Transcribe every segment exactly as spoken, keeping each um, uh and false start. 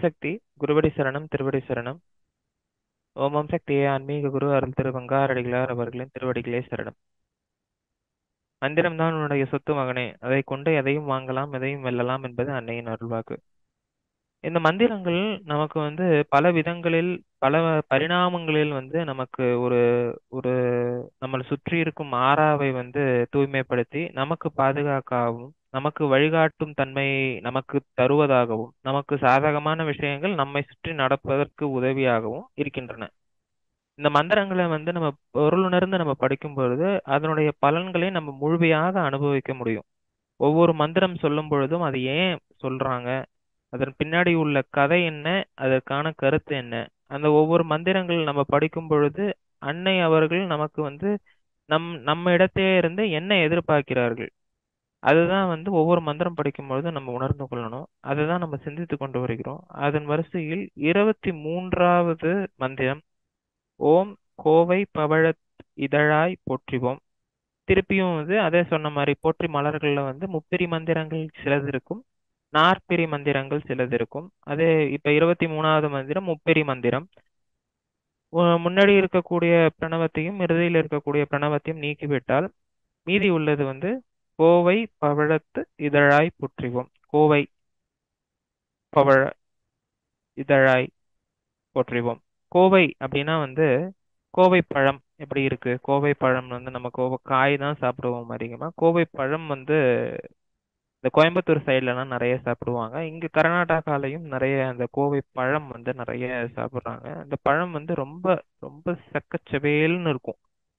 சக்தி குருவடி சரணம் திருவடி சரணம். ஓமம் சக்தியே ஆன்மீக குரு அருள் திரு பங்காரடிகளார் அவர்களின் திருவடிகளே சரணம். மந்திரம்தான் உன்னுடைய சொத்து மகனே, அதை கொண்டு எதையும் வாங்கலாம் எதையும் வெல்லலாம் என்பது அன்னையின் அருள்வாக்கு. இந்த மந்திரங்கள் நமக்கு வந்து பல விதங்களில் பல பரிணாமங்களில் வந்து நமக்கு ஒரு ஒரு நம்மளை சுற்றி இருக்கும் ஆறாவை வந்து தூய்மைப்படுத்தி நமக்கு பாதுகாக்கவும் நமக்கு வழிகாட்டும் தன்மையை நமக்கு தருவதாகவும் நமக்கு சாதகமான விஷயங்கள் நம்மை சுற்றி நடப்பதற்கு உதவியாகவும் இருக்கின்றன. இந்த மந்திரங்களை வந்து நம்ம பொருளுணர்ந்து நம்ம படிக்கும் பொழுது அதனுடைய பலன்களை நம்ம முழுமையாக அனுபவிக்க முடியும். ஒவ்வொரு மந்திரம் சொல்லும் பொழுதும் அது ஏன் சொல்றாங்க, அதன் பின்னாடி உள்ள கதை என்ன, அதற்கான கருத்து என்ன, அந்த ஒவ்வொரு மந்திரங்கள் நம்ம படிக்கும் பொழுது அன்னை அவர்கள் நமக்கு வந்து நம் நம்ம இடத்தே இருந்து என்ன எதிர்பார்க்கிறார்கள், அதுதான் வந்து ஒவ்வொரு மந்திரம் படிக்கும் பொழுது நம்ம உணர்ந்து கொள்ளணும். அதுதான் நம்ம சிந்தித்து கொண்டு வருகிறோம். அதன் வரிசையில் இருபத்தி மூன்றாவது மந்திரம் ஓம் கோவை பவழத் இதழாய் போற்றிவோம். திருப்பியும் வந்து அதே சொன்ன மாதிரி போற்றி மலர்கள்ல வந்து முப்பிரி மந்திரங்கள் சிலது இருக்கும், நாற்பிரி மந்திரங்கள் சிலது இருக்கும். அதே இப்ப இருபத்தி மூணாவது மந்திரம் முப்பிரி மந்திரம். முன்னாடி இருக்கக்கூடிய பிரணவத்தையும் இறுதியில் இருக்கக்கூடிய பிரணவத்தையும் நீக்கிவிட்டால் மீதி உள்ளது வந்து கோவை பவழத்து இதழாய் போற்றிவோம். கோவை பவழ இதழாய் போற்றிவோம். கோவை அப்படின்னா வந்து கோவை பழம் எப்படி இருக்கு, கோவை பழம் வந்து நம்ம கோவை காய் தான் சாப்பிடுவோம் அதிகமா. கோவை பழம் வந்து இந்த கோயம்புத்தூர் சைட்லலாம் நிறைய சாப்பிடுவாங்க. இங்க கர்நாடகாலையும் நிறைய அந்த கோவை பழம் வந்து நிறைய சாப்பிடுறாங்க. அந்த பழம் வந்து ரொம்ப ரொம்ப சக்கச்சவேல்னு இருக்கும்.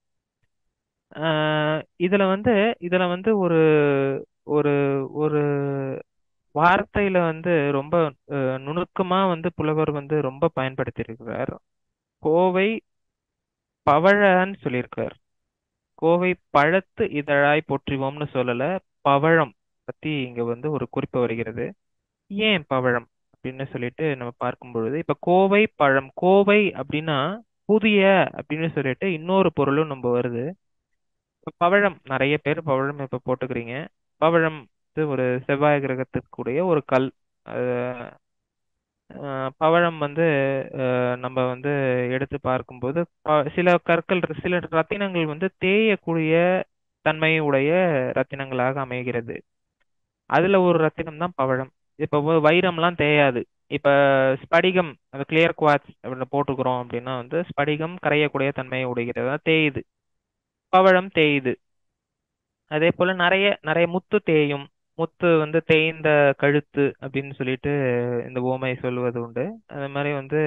ஆஹ் இதுல வந்து இதுல வந்து ஒரு ஒரு ஒரு வார்த்தையில வந்து ரொம்ப அஹ், நுணுக்கமா வந்து புலவர் வந்து ரொம்ப பயன்படுத்தி இருக்கிறார். கோவை பவழன்னு சொல்லியிருக்கார். கோவை பழத்து இதழாய் போற்றிவோம்னு சொல்லல, பவழம் பத்தி இங்க வந்து ஒரு குறிப்பு வருகிறது. ஏன் பவழம் அப்படின்னு சொல்லிட்டு நம்ம பார்க்கும் பொழுது இப்ப கோவை பழம், கோவை அப்படின்னா புதிய அப்படின்னு சொல்லிட்டு இன்னொரு பொருளும் நம்ம வருது. இப்ப பவழம் நிறைய பேர் பவழம் இப்ப போட்டுக்கிறீங்க. பவழம் வந்து ஒரு செவ்வாய் கிரகத்துக்குரிய ஒரு கல். அஹ் அஹ் பவழம் வந்து அஹ் நம்ம வந்து எடுத்து பார்க்கும்போது ப- சில கற்கள் சில ரத்தினங்கள் வந்து தேயக்கூடிய தன்மையுடைய ரத்தினங்களாக அமைகிறது. அதுல ஒரு ரத்தினம் தான் பவழம். இப்ப வ- வைரம்லாம் தேயாது. இப்ப ஸ்படிகம் அந்த கிளியர் குவார்ட்ஸ் அப்படின்னு போட்டுக்கிறோம் அப்படின்னா வந்து ஸ்படிகம் கரையக்கூடிய தன்மையை உடைகிறது, அதான் தேயுது. பவழம் தேயுது. அதே போல நிறைய நிறைய முத்து தேயும். முத்து வந்து தேய்ந்த கழுத்து அப்படின்னு சொல்லிட்டு இந்த உவமை சொல்வது உண்டு. அதே மாதிரி வந்து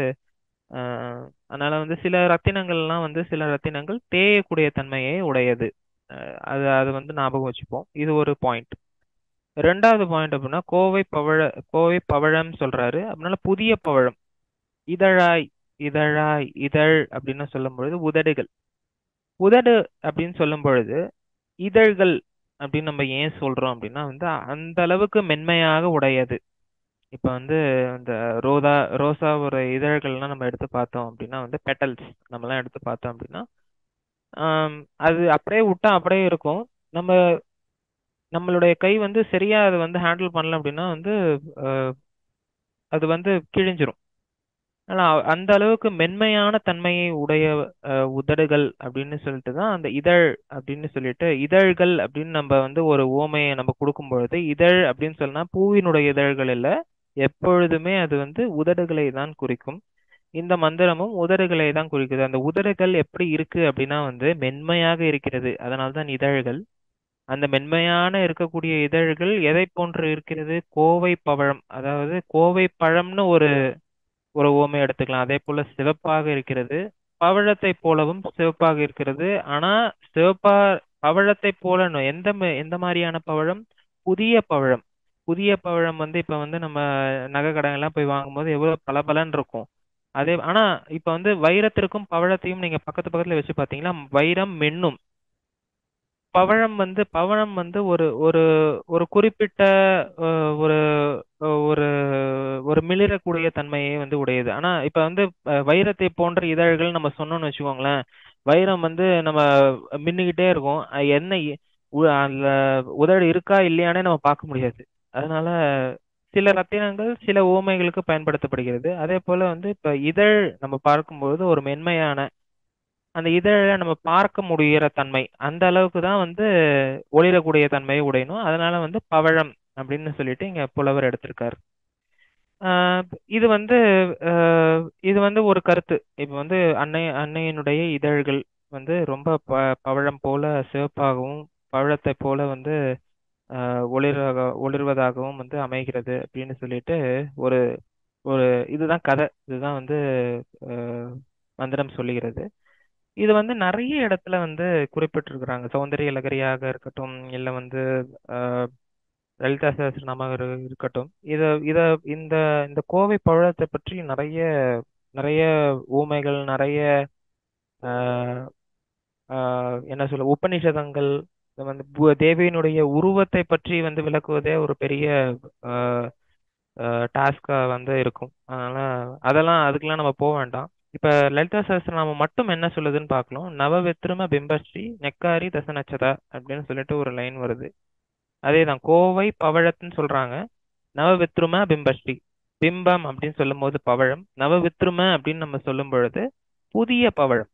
ஆஹ் அதனால வந்து சில ரத்தினங்கள்லாம் வந்து சில ரத்தினங்கள் தேயக்கூடிய தன்மையை உடையது. அஹ் அது அது வந்து ஞாபகம் வச்சுப்போம். இது ஒரு பாயிண்ட். ரெண்டாவது பாயிண்ட் அப்படின்னா கோவை பவழ கோவை பவழம் சொல்றாரு அப்படின்னால புதிய பவழம். இதழாய் இதழாய் இதழ் அப்படின்னு சொல்லும் பொழுது உதடுகள். உதடு அப்படின்னு சொல்லும் பொழுது இதழ்கள் அப்படின்னு நம்ம ஏன் சொல்றோம் அப்படின்னா வந்து அந்த அளவுக்கு மென்மையாக உடையது. இப்ப வந்து இந்த ரோதா ரோசா ஒரு இதழ்கள்லாம் நம்ம எடுத்து பார்த்தோம் அப்படின்னா வந்து பெட்டல்ஸ் நம்ம எல்லாம் எடுத்து பார்த்தோம் அப்படின்னா ஆம், அது அப்படியே விட்டா அப்படியே இருக்கும். நம்ம நம்மளுடைய கை வந்து சரியா அதை வந்து ஹேண்டில் பண்ணல அப்படின்னா வந்து அஹ், அது வந்து கிழிஞ்சிரும். ஆனா அ- அந்த அளவுக்கு மென்மையான தன்மையை உடைய அஹ், உதடுகள் அப்படின்னு சொல்லிட்டு தான் அந்த இதழ் அப்படின்னு சொல்லிட்டு இதழ்கள் அப்படின்னு நம்ம வந்து ஒரு உவமையை நம்ம கொடுக்கும் பொழுது இதழ் அப்படின்னு சொன்னா பூவினுடைய இதழ்கள் இல்ல, எப்பொழுதுமே அது வந்து உதடுகளை தான் குறிக்கும். இந்த மந்திரமும் உதடுகளை தான் குறிக்குது. அந்த உதடுகள் எப்படி இருக்கு அப்படின்னா வந்து மென்மையாக இருக்கிறது, அதனால்தான் இதழ்கள். அந்த மென்மையான இருக்கக்கூடிய இதழ்கள் எதை போன்று இருக்கிறது, கோவை பழம், அதாவது கோவை பழம்னு ஒரு ஒரு உவமை எடுத்துக்கலாம். அதே போல சிவப்பாக இருக்கிறது, பவழத்தை போலவும் சிவப்பாக இருக்கிறது. ஆனா சிவப்பா பவழத்தை போல நொ- எந்த ம- எந்த மாதிரியான பவழம், புதிய பவழம். புதிய பவழம் வந்து இப்ப வந்து நம்ம நகை கடையெல்லாம் போய் வாங்கும்போது எவ்வளவு பளபளன்னு இருக்கும். அதே ஆனா இப்ப வந்து வைரத்திற்கும் பவழத்தையும் நீங்க பக்கத்து பக்கத்துல வச்சு பாத்தீங்கன்னா வைரம் மின்னும். பவழம் வந்து பவழம் வந்து ஒரு ஒரு ஒரு குறிப்பிட்ட அஹ், ஒரு அஹ், ஒரு ஒரு மிளிரக்கூடிய தன்மையை வந்து உடையது. ஆனா இப்ப வந்து அஹ், வைரத்தை போன்ற இதழ்கள் நம்ம சொன்னோம்னு வச்சுக்கோங்களேன், வைரம் வந்து நம்ம மின்னுகிட்டே இருக்கும். அஹ், என்ன இ- உ- அதுல உதடு இருக்கா இல்லையானே நம்ம பார்க்க முடியாது. அதனால சில ரத்தினங்கள் சில உவமைகளுக்கு பயன்படுத்தப்படுகிறது. அதே போல வந்து இப்ப இதழ் நம்ம பார்க்கும்போது ஒரு மென்மையான அந்த இதழ நம்ம பார்க்க முடியிற தன்மை அந்த அளவுக்கு தான் வந்து ஒளிரக்கூடிய தன்மையை உடையணும். அதனால வந்து பவழம் அப்படின்னு சொல்லிட்டு இங்க புலவர் எடுத்திருக்காரு. ஆஹ் இது வந்து ஆஹ் இது வந்து ஒரு கருத்து. இப்ப வந்து அன்னை அன்னையினுடைய இதழ்கள் வந்து ரொம்ப ப பவழம் போல சிவப்பாகவும் பவழத்தை போல வந்து ஆஹ் ஒளிராக ஒளிர்வதாகவும் வந்து அமைகிறது அப்படின்னு சொல்லிட்டு ஒரு ஒரு இதுதான் கதை. இதுதான் வந்து ஆஹ் மந்திரம் சொல்லுகிறது. இது வந்து நிறைய இடத்துல வந்து குறிப்பிட்டிருக்கிறாங்க. சௌந்தரிய லகரியாக இருக்கட்டும், இல்ல வந்து ஆஹ் லலிதா சஹஸ்ரநாமாக இரு- இருக்கட்டும். இத இத இந்த இந்த கோவை பவழத்தை பற்றி நிறைய நிறைய ஊமைகள், நிறைய ஆஹ் ஆஹ் என்ன சொல்ல உபநிஷதங்கள், இது வந்து பு- தேவியினுடைய உருவத்தை பற்றி வந்து விளக்குவதே ஒரு பெரிய டாஸ்கா வந்து இருக்கும். அதனால அதெல்லாம் அதுக்கெல்லாம் நம்ம போக வேண்டாம். இப்ப லலிதா சஹஸ்ரநாமம் மட்டும் என்ன சொல்லுதுன்னு பார்க்கலாம். நவவித்ரும பிம்பஸ்ரீ நெக்காரி தசநச்சதா அப்படின்னு சொல்லிட்டு ஒரு லைன் வருது. அதேதான் கோவை பவழத்துன்னு சொல்றாங்க. நவவித்ரும பிம்பஸ்ரீ, பிம்பம் அப்படின்னு சொல்லும் போது பவழம், நவவித்ரும அப்படின்னு நம்ம சொல்லும் பொழுது புதிய பவழம்.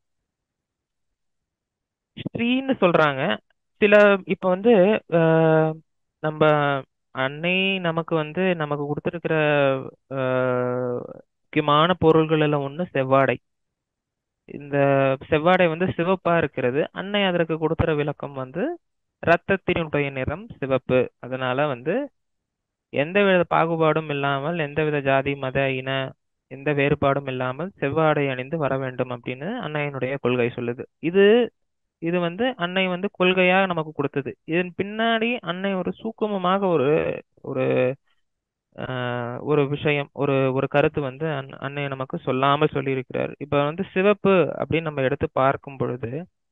ஸ்ரீன்னு சொல்றாங்க. சில இப்ப வந்து அஹ், நம்ம அன்னை நமக்கு வந்து நமக்கு கொடுத்திருக்கிற அஹ், முக்கியமான பொருள்கள் எல்லாம் ஒண்ணு செவ்வாடை. இந்த செவ்வாடை வந்து சிவப்பா இருக்கிறது. அன்னை அதற்கு கொடுக்கிற விளக்கம் வந்து ரத்தத்தினுடைய நிறம் சிவப்பு. அதனால வந்து எந்தவித பாகுபாடும் இல்லாமல், எந்தவித ஜாதி மத இன எந்த வேறுபாடும் இல்லாமல் செவ்வாடை அணிந்து வர வேண்டும் அப்படின்னு அன்னையினுடைய கொள்கை சொல்லுது. இது இது வந்து அன்னை வந்து கொள்கையா நமக்கு கொடுத்தது. இதன் பின்னாடி அன்னை ஒரு சூக்குமமாக ஒரு ஒரு ஆஹ், ஒரு விஷயம், ஒரு ஒரு கருத்து வந்து அன்- அன்னை நமக்கு சொல்லாமல் சொல்லியிருக்கிறார். இப்ப வந்து சிவப்பு அப்படின்னு நம்ம எடுத்து பார்க்கும் பொழுது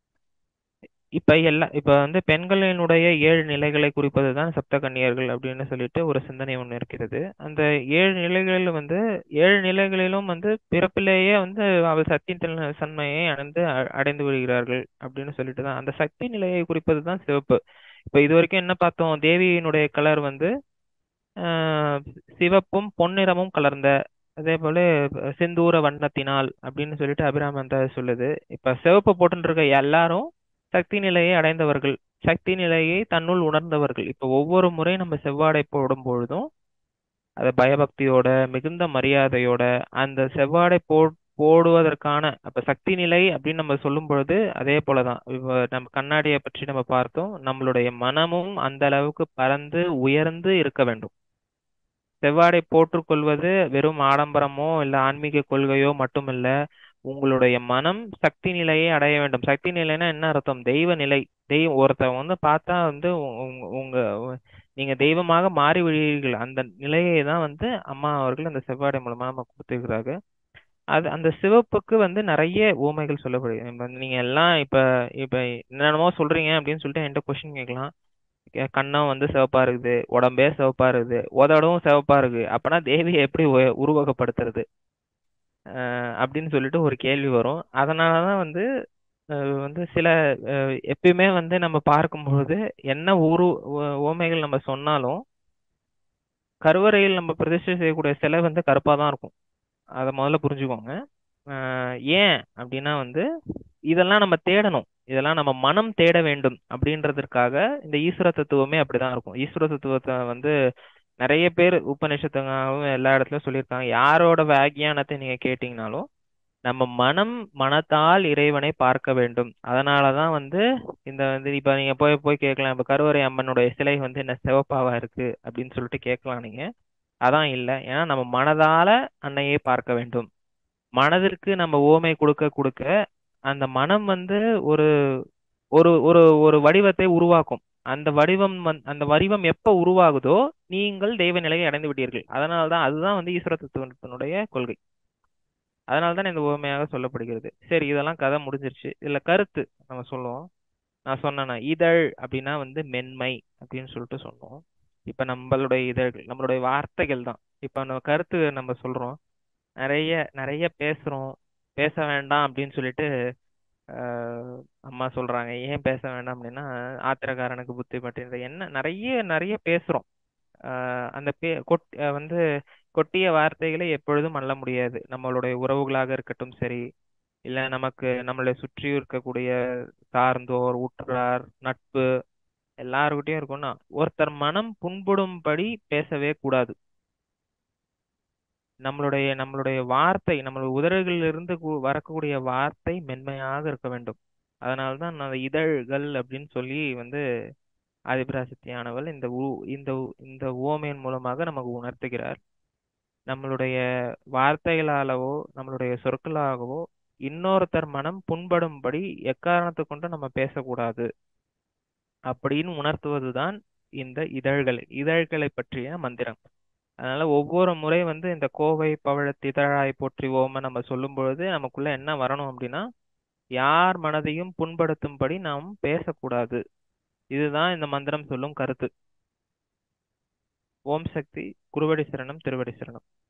இப்ப எல்லா இப்ப வந்து பெண்களினுடைய ஏழு நிலைகளை குறிப்பதுதான் சப்த கன்னியர்கள் அப்படின்னு சொல்லிட்டு ஒரு சிந்தனை ஒண்ணு இருக்கிறது. அந்த ஏழு நிலைகளில் வந்து ஏழு நிலைகளிலும் வந்து பிறப்பிலேயே வந்து அவள் சக்தி தன்மையை அடைந்து அ- அடைந்து விடுகிறார்கள் அப்படின்னு சொல்லிட்டு தான் அந்த சக்தி நிலையை குறிப்பதுதான் சிவப்பு. இப்ப இது வரைக்கும் என்ன பார்த்தோம்? தேவியினுடைய கலர் வந்து ஆஹ், சிவப்பும் பொன்னிறமும் கலர்ந்த, அதே போல செந்தூர வண்ணத்தினால் அப்படின்னு சொல்லிட்டு அபிராமந்த சொல்லுது. இப்ப சிவப்பு போட்டுட்டு இருக்க எல்லாரும் சக்தி நிலையை அடைந்தவர்கள், சக்தி நிலையை தன்னுள் உணர்ந்தவர்கள். இப்ப ஒவ்வொரு முறை நம்ம செவ்வாடை போடும் பொழுதும் அதை பயபக்தியோட மிகுந்த மரியாதையோட அந்த செவ்வாடை போ போடுவதற்கான அப்ப சக்தி நிலை அப்படின்னு நம்ம சொல்லும் பொழுது அதே போலதான். இப்ப நம்ம கண்ணாடியை பற்றி நம்ம பார்த்தோம். நம்மளுடைய மனமும் அந்த அளவுக்கு பறந்து உயர்ந்து இருக்க வேண்டும். செவ்வாடை போற்றுக்கொள்வது வெறும் ஆடம்பரமோ இல்ல ஆன்மீக கொள்கையோ மட்டுமல்ல. உங்களுடைய மனம் சக்தி நிலையை அடைய வேண்டும். சக்தி நிலைன்னா என்ன அர்த்தம்? தெய்வ நிலை. தெய்வம் ஒருத்தர் வந்து பார்த்தா வந்து உங்க உங்க நீங்க தெய்வமாக மாறி விடுவீர்கள். அந்த நிலையை தான் வந்து அம்மா அவர்கள் அந்த செவ்வாடை மூலமா நம்ம கொடுத்துருக்கிறாங்க. அது அந்த சிவப்புக்கு வந்து நிறைய உவமைகள் சொல்லப்படுது. இப்ப நீங்க எல்லாம் இப்ப இப்ப என்னென்னமோ சொல்றீங்க அப்படின்னு சொல்லிட்டு என்கிட்ட கொஸ்டின் கேட்கலாம். கே- கன்னம் வந்து சிவப்பா இருக்குது, உடம்பே சிவப்பா இருக்குது, உதடும் சிவப்பா இருக்கு, அப்பனா தேவியை எப்படி உ- உருவகப்படுத்துறது அஹ் அப்படின்னு சொல்லிட்டு ஒரு கேள்வி வரும். அதனாலதான் வந்து அஹ் வந்து சில அஹ் எப்பயுமே வந்து நம்ம பார்க்கும்பொழுது என்ன உரு உ- உவமைகள் நம்ம சொன்னாலும் கருவறையில் நம்ம பிரதிஷ்டை செய்யக்கூடிய சிலை வந்து கருப்பா தான் இருக்கும். அதை முதல்ல புரிஞ்சுக்கோங்க. அஹ் ஏன் அப்படின்னா வந்து இதெல்லாம் நம்ம தேடணும். இதெல்லாம் நம்ம மனம் தேட வேண்டும் அப்படின்றதற்காக இந்த ஈஸ்வர தத்துவமே அப்படிதான் இருக்கும். ஈஸ்வர தத்துவத்தை வந்து நிறைய பேர் உபநிஷத்துங்காவும் எல்லா இடத்துலயும் சொல்லியிருக்காங்க. யாரோட வியாக்கியானத்தை நீங்க கேட்டீங்கனாலும் நம்ம மனம் மனத்தால் இறைவனை பார்க்க வேண்டும். அதனாலதான் வந்து இந்த வந்து இப்ப நீங்க போய் போய் கேட்கலாம், இப்ப கருவறை அம்மனுடைய சிலை வந்து என்ன சிவப்பாவா இருக்கு அப்படின்னு சொல்லிட்டு கேட்கலாம் நீங்க. அதான் இல்லை. ஏன்னா நம்ம மனதால அன்னையை பார்க்க வேண்டும். மனதிற்கு நம்ம உவமை கொடுக்க கொடுக்க அந்த மனம் வந்து ஒரு ஒரு ஒரு ஒரு வடிவத்தை உருவாக்கும். அந்த வடிவம் வந்து அந்த வடிவம் எப்ப உருவாகுதோ நீங்கள் தெய்வ நிலையை அடைந்து விட்டீர்கள். அதனால தான் அதுதான் வந்து ஈஸ்வர தத்துவத்தினுடைய கொள்கை. அதனால தான் இந்த உவமையாக சொல்லப்படுகிறது. சரி, இதெல்லாம் கதை முடிஞ்சிருச்சு. இதுல கருத்து நம்ம சொல்லுவோம். நான் சொன்னேன்னா இதழ் அப்படின்னா வந்து மென்மை அப்படின்னு சொல்லிட்டு சொன்னோம். இப்ப நம்மளுடைய இதழ்கள் நம்மளுடைய வார்த்தைகள் தான். இப்ப நம்ம கருத்து நம்ம சொல்றோம். நிறைய நிறைய பேசுறோம். பேச வேண்டாம் அப்படின்னு சொல்லிட்டு ஆஹ் அம்மா சொல்றாங்க. ஏன் பேச வேண்டாம் அப்படின்னா ஆத்திரக்காரனுக்கு புத்தி பற்றினது என்ன நிறைய நிறைய பேசுறோம். ஆஹ் அந்த பே கொட் அஹ் வந்து கொட்டிய வார்த்தைகளை எப்பொழுதும் அள்ள முடியாது. நம்மளுடைய உறவுகளாக இருக்கட்டும் சரி, இல்ல நமக்கு நம்மளை சுற்றி இருக்கக்கூடிய சார்ந்தோர், உற்றார், நட்பு எல்லாருக்கிட்டையும் இருக்கும்னா ஒருத்தர் மனம் புண்படும்படி பேசவே கூடாது. நம்மளுடைய நம்மளுடைய வார்த்தை, நம்மளுடைய உதடுகளிலிருந்து கூ- வரக்கூடிய வார்த்தை மென்மையாக இருக்க வேண்டும். அதனால்தான் அந்த இதழ்கள் அப்படின்னு சொல்லி வந்து ஆதிபராசக்தியானவள் இந்த ஊ இந்த ஊ- இந்த உவமையின் மூலமாக நமக்கு உணர்த்துகிறார். நம்மளுடைய வார்த்தைகளாலவோ நம்மளுடைய சொற்களாகவோ இன்னொருத்தர் மனம் புண்படும்படி எக்காரணத்தை கொண்டு நம்ம பேசக்கூடாது அப்படின்னு உணர்த்துவதுதான் இந்த இதழ்கள் இதழ்களை பற்றிய மந்திரம். அதனால ஒவ்வொரு முறை வந்து இந்த கோவை பவழத் இதழாய் போற்றி ஓம நம்ம சொல்லும் பொழுது நமக்குள்ள என்ன வரணும் அப்படின்னா, யார் மனதையும் புண்படுத்தும்படி நாம் பேசக்கூடாது. இதுதான் இந்த மந்திரம் சொல்லும் கருத்து. ஓம் சக்தி. குருவடி சரணம், திருவடி சரணம்.